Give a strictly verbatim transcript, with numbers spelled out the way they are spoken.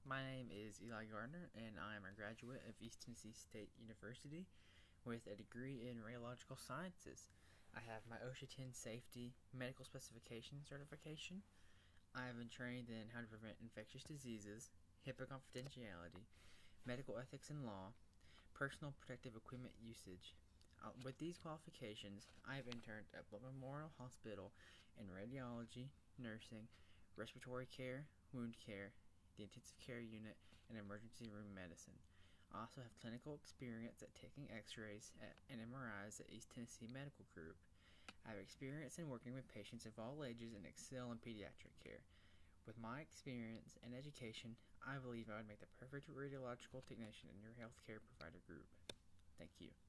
My name is Eli Gardner, and I am a graduate of East Tennessee State University with a degree in radiological sciences. I have my OSHA ten Safety Medical Specification certification. I have been trained in how to prevent infectious diseases, HIPAA confidentiality, medical ethics and law, personal protective equipment usage. Uh, with these qualifications, I have interned at Blood Memorial Hospital in radiology, nursing, respiratory care, wound care, the intensive care unit, and emergency room medicine. I also have clinical experience at taking x-rays and M R Is at East Tennessee Medical Group. I have experience in working with patients of all ages and excel in pediatric care. With my experience and education, I believe I would make the perfect radiological technician in your healthcare provider group. Thank you.